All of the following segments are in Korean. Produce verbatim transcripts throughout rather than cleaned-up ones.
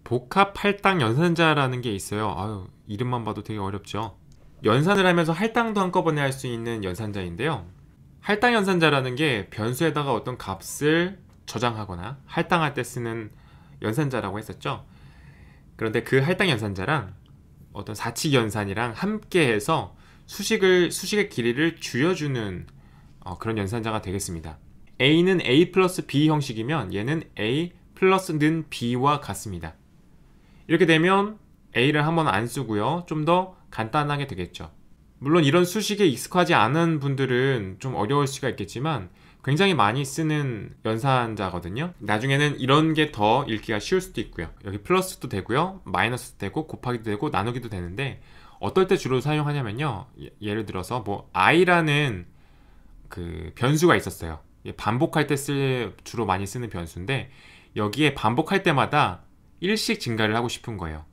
복합 할당 연산자라는 게 있어요. 아유, 이름만 봐도 되게 어렵죠. 연산을 하면서 할당도 한꺼번에 할 수 있는 연산자인데요. 할당 연산자라는 게 변수에다가 어떤 값을 저장하거나 할당할 때 쓰는 연산자라고 했었죠. 그런데 그 할당 연산자랑 어떤 사칙 연산이랑 함께 해서 수식을, 수식의 길이를 줄여주는 어, 그런 연산자가 되겠습니다. A는 A 플러스 B 형식이면 얘는 A 플러스는 B와 같습니다. 이렇게 되면 A를 한번 안 쓰고요. 좀 더 간단하게 되겠죠. 물론 이런 수식에 익숙하지 않은 분들은 좀 어려울 수가 있겠지만 굉장히 많이 쓰는 연산자거든요. 나중에는 이런 게 더 읽기가 쉬울 수도 있고요. 여기 플러스도 되고요. 마이너스도 되고 곱하기도 되고 나누기도 되는데 어떨 때 주로 사용하냐면요. 예를 들어서 뭐 i라는 그 변수가 있었어요. 반복할 때 쓸, 주로 많이 쓰는 변수인데 여기에 반복할 때마다 일씩 증가를 하고 싶은 거예요.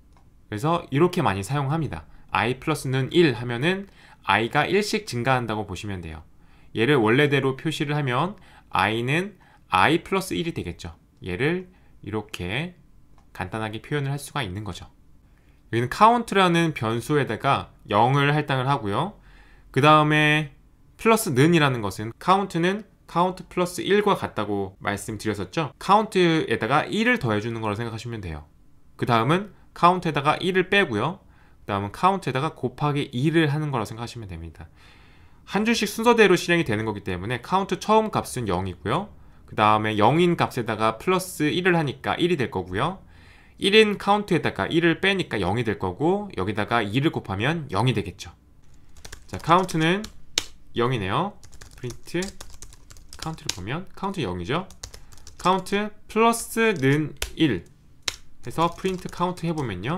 그래서 이렇게 많이 사용합니다. i 플러스는 일 하면은 i가 일씩 증가한다고 보시면 돼요. 얘를 원래대로 표시를 하면 i는 i 플러스 일이 되겠죠. 얘를 이렇게 간단하게 표현을 할 수가 있는 거죠. 여기는 count라는 변수에다가 영을 할당을 하고요. 그 다음에 플러스는 이라는 것은 count는 count 플러스 일과 같다고 말씀드렸었죠. count에다가 일을 더해주는 거라고 생각하시면 돼요. 그 다음은 count에다가 일을 빼고요. 그 다음은 count에다가 곱하기 이를 하는 거라고 생각하시면 됩니다. 한 줄씩 순서대로 실행이 되는 거기 때문에 count 처음 값은 영이고요. 그 다음에 영인 값에다가 플러스 일을 하니까 일이 될 거고요. 일인 count에다가 일을 빼니까 영이 될 거고 여기다가 이를 곱하면 영이 되겠죠. 자, count는 영이네요. 프린트 count를 보면 count 영이죠. count 플러스는 일 해서 프린트 count 해보면요.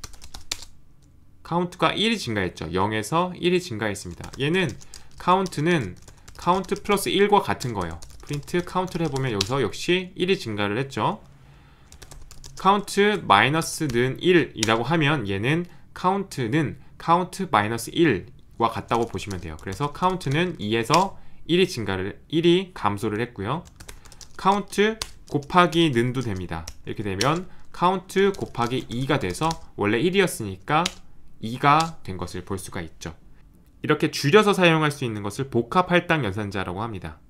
count가 일이 증가했죠. 영에서 일이 증가했습니다. 얘는 count는 count 플러스 일과 같은 거예요. 프린트 count를 해보면 여기서 역시 일이 증가를 했죠. count 마이너스는 일이라고 하면 얘는 count는 count 마이너스 일과 같다고 보시면 돼요. 그래서 count는 이에서 일이 증가를, 일이 감소를 했고요. count 곱하기 는도 됩니다. 이렇게 되면 count 곱하기 이가 돼서 원래 일이었으니까 이가 된 것을 볼 수가 있죠. 이렇게 줄여서 사용할 수 있는 것을 복합 할당 연산자라고 합니다.